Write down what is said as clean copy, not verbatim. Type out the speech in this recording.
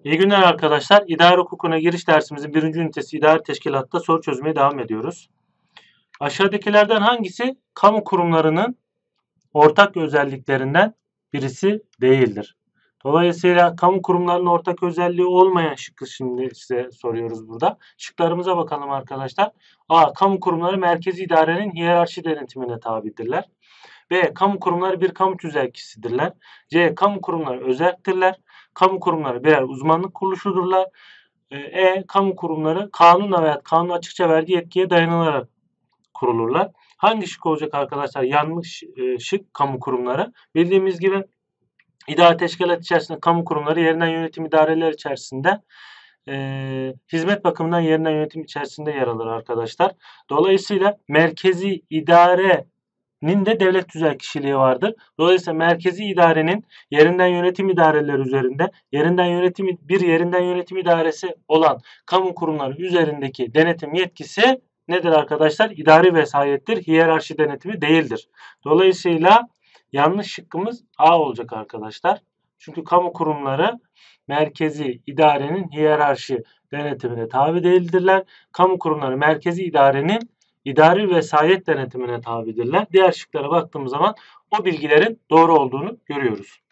İyi günler arkadaşlar. İdare hukukuna giriş dersimizin birinci ünitesi idare teşkilatta soru çözmeye devam ediyoruz. Aşağıdakilerden hangisi kamu kurumlarının ortak özelliklerinden birisi değildir? Dolayısıyla kamu kurumlarının ortak özelliği olmayan şıkkı şimdi size soruyoruz burada. Şıklarımıza bakalım arkadaşlar. A. Kamu kurumları merkezi idarenin hiyerarşi denetimine tabidirler. B. Kamu kurumları bir kamu tüzelkisidirler. C. Kamu kurumları özeldirler. Kamu kurumları birer uzmanlık kuruluşudurlar. Kamu kurumları kanunla veya kanun açıkça verdiği yetkiye dayanılarak kurulurlar. Hangi şık olacak arkadaşlar? Yanlış şık kamu kurumları. Bildiğimiz gibi idare teşkilat içerisinde kamu kurumları yerinden yönetim idareler içerisinde hizmet bakımından yerinden yönetim içerisinde yer alır arkadaşlar. Dolayısıyla merkezi idarenin de devlet tüzel kişiliği vardır. Dolayısıyla merkezi idarenin yerinden yönetim idareleri üzerinde yerinden yönetim idaresi olan kamu kurumları üzerindeki denetim yetkisi nedir arkadaşlar? İdari vesayettir. Hiyerarşi denetimi değildir. Dolayısıyla yanlış şıkkımız A olacak arkadaşlar. Çünkü kamu kurumları merkezi idarenin hiyerarşi denetimine tabi değildirler. Kamu kurumları merkezi idarenin idari vesayet denetimine tabidirler. Diğer şıklara baktığımız zaman o bilgilerin doğru olduğunu görüyoruz.